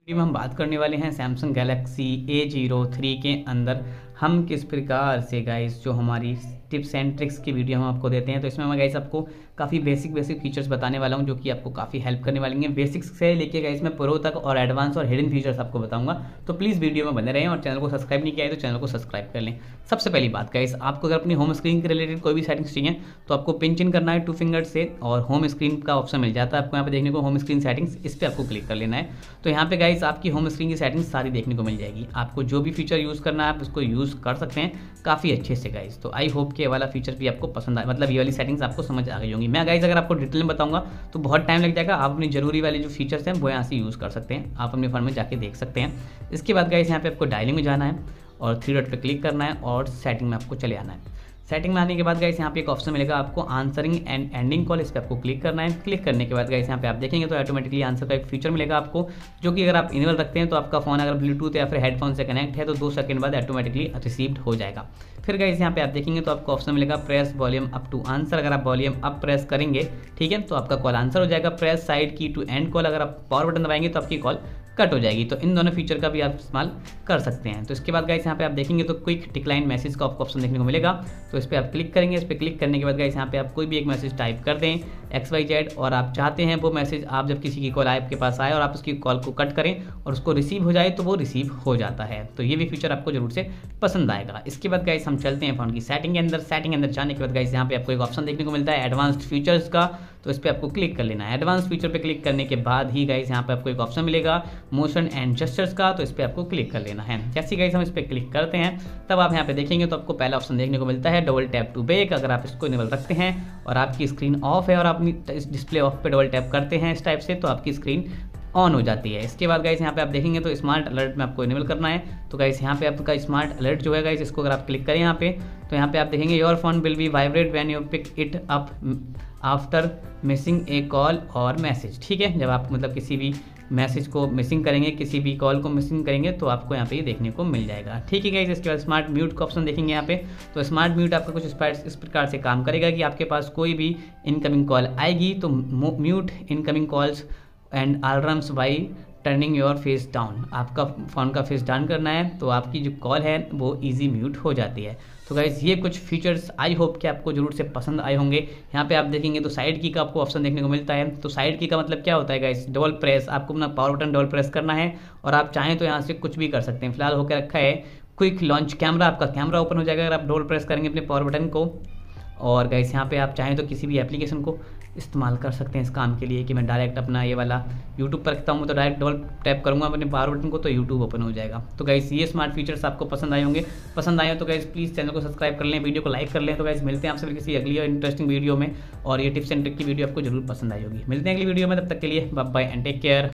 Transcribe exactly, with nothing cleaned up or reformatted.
में हम बात करने वाले हैं Samsung Galaxy A zero three के अंदर हम किस प्रकार से गाइस जो हमारी टिप्स एंड ट्रिक्स की वीडियो हम आपको देते हैं। तो इसमें मैं गाइस आपको काफ़ी बेसिक बेसिक फीचर्स बताने वाला हूं जो कि आपको काफ़ी हेल्प करने वाले हैं। बेसिक्स से लेके गाइस मैं प्रो तक और एडवांस और हिडन फीचर्स आपको बताऊंगा। तो प्लीज़ वीडियो में बने रहें और चैनल को सब्सक्राइब नहीं किया है तो चैनल को सब्सक्राइब कर लें। सबसे पहली बात गाइस, आपको अगर अपनी होम स्क्रीन के रिलेटेड कोई भी सेटिंग्स चाहिए तो आपको पिंच इन करना है टू फिंगर से और होम स्क्रीन का ऑप्शन मिल जाता है आपको यहाँ पे देखने को, होम स्क्रीन सेटिंग्स, इस पर आपको क्लिक कर लेना है। तो यहाँ पे गाइस आपकी होम स्क्रीन की सेटिंग्स सारी देखने को मिल जाएगी। आपको जो भी फीचर यूज़ करना है आप उसको यूज़ कर सकते हैं काफ़ी अच्छे से गाइस। तो आई होप कि ये वाला फीचर भी आपको पसंद आए, मतलब ये वाली सेटिंग्स आपको समझ आ गई होंगी। मैं गाइस अगर आपको डिटेल में बताऊंगा तो बहुत टाइम लग जाएगा। आप अपनी जरूरी वाले जो फीचर्स हैं वो यहाँ से यूज़ कर सकते हैं, आप अपने फ़ोन में जाके देख सकते हैं। इसके बाद गाइस यहाँ पे आपको डायलिंग में जाना है और थ्री डॉट पे क्लिक करना है और सेटिंग में आपको चले आना है। सेटिंग में आने के बाद गाइस यहाँ पे एक ऑप्शन मिलेगा आपको आंसरिंग एंड एंडिंग कॉल, इस पर आपको क्लिक करना है। क्लिक करने के बाद गाइस यहाँ पे आप देखेंगे तो ऑटोमेटिकली आंसर का एक फीचर मिलेगा आपको, जो कि अगर आप इनेबल रखते हैं तो आपका फ़ोन अगर ब्लूटूथ या फिर हेडफोन से कनेक्ट है तो दो सेकंड बाद ऑटोमेटिकली रिसीव्ड हो जाएगा। फिर गाइस यहाँ पे आप देखेंगे तो आपको ऑप्शन मिलेगा press volume up to answer. अगर आप वॉल्यूम अप प्रेस करेंगे ठीक है तो आपका कॉल आंसर हो जाएगा। Press side key to end call, अगर आप पावर बटन दबाएंगे तो आपकी कॉल कट हो जाएगी। तो इन दोनों फीचर का भी आप इस्तेमाल कर सकते हैं। तो इसके बाद गाइस यहाँ पे आप देखेंगे तो क्विक डिक्लाइन मैसेज का आपको ऑप्शन देखने को मिलेगा। तो इस पर आप क्लिक करेंगे। इस पर क्लिक करने के बाद गाइस यहाँ पे आप कोई भी एक मैसेज टाइप कर दें एक्स वाई जेड और आप चाहते हैं वो मैसेज आप जब किसी की कॉल आपके पास आए और आप उसकी कॉल को कट करें और उसको रिसीव हो जाए तो वो रिसीव हो जाता है। तो ये भी फीचर आपको जरूर से पसंद आएगा। इसके बाद गाइस हम चलते हैं फोन की सेटिंग के अंदर। सेटिंग के अंदर जाने के बाद गाइस यहाँ पे आपको एक ऑप्शन देखने को मिलता है एडवांस्ड फीचर्स का, तो इस पर आपको क्लिक कर लेना है। एडवांस फीचर पे क्लिक करने के बाद ही गाइस यहाँ पे आपको एक ऑप्शन मिलेगा मोशन एंड जेस्चर्स का, तो इस पर आपको क्लिक कर लेना है। जैसे गाइस हम इस पर क्लिक करते हैं तब आप यहाँ पे देखेंगे तो आपको पहला ऑप्शन देखने को मिलता है डबल टैप टू बैक। अगर आप इसको इनेबल रखते हैं और आपकी स्क्रीन ऑफ है और आप अपनी डिस्प्ले ऑफ पे डबल टैप करते हैं इस टाइप से तो आपकी स्क्रीन ऑन हो जाती है। इसके बाद गाइस यहाँ पे आप देखेंगे तो स्मार्ट अलर्ट में आपको इनेबल करना है। तो गाइस यहाँ पे आपका स्मार्ट अलर्ट जो है गाइस इसको अगर आप क्लिक करें यहाँ पे तो यहाँ पे आप देखेंगे your phone will be vibrate when you pick it up after missing a call or message. ठीक है, जब आप मतलब किसी भी मैसेज को मिसिंग करेंगे, किसी भी कॉल को मिसिंग करेंगे तो आपको यहाँ पे ये देखने को मिल जाएगा। ठीक है गाइस, इसके बाद स्मार्ट म्यूट का ऑप्शन देखेंगे यहाँ पे। तो स्मार्ट म्यूट आपका कुछ इस प्रकार से काम करेगा कि आपके पास कोई भी इनकमिंग कॉल आएगी तो mute incoming calls and alarms by turning your face down. आपका फ़ोन का फेस डाउन करना है तो आपकी जो कॉल है वो इजी म्यूट हो जाती है। तो गाइस ये कुछ फीचर्स आई होप कि आपको जरूर से पसंद आए होंगे। यहाँ पे आप देखेंगे तो साइड की का आपको ऑप्शन देखने को मिलता है। तो साइड की का मतलब क्या होता है गाइस, डबल प्रेस, आपको अपना पावर बटन डबल प्रेस करना है और आप चाहें तो यहाँ से कुछ भी कर सकते हैं। फिलहाल होकर रखा है क्विक लॉन्च कैमरा, आपका कैमरा ओपन हो जाएगा अगर आप डबल प्रेस करेंगे अपने पावर बटन को। और गाइस यहाँ पे आप चाहें तो किसी भी एप्लीकेशन को इस्तेमाल कर सकते हैं इस काम के लिए कि मैं डायरेक्ट अपना ये वाला यूट्यूब पर रखता हूँ तो डायरेक्ट डबल टैप करूँगा अपने पावर बटन को तो यूट्यूब ओपन हो जाएगा। तो गाइस ये स्मार्ट फीचर्स आपको पसंद आए होंगे। पसंद आए हो तो गाइस प्लीज़ चैनल को सब्सक्राइब कर लें, वीडियो को लाइक कर लें। तो गाइस मिलते हैं आपसे फिर किसी अगली और इंटरेस्टिंग वीडियो में और ये टिप्स एंड ट्रिक की वीडियो आपको जरूर पसंद आई होगी। मिलते हैं अगली वीडियो में, तब तक के लिए bye bye and take care.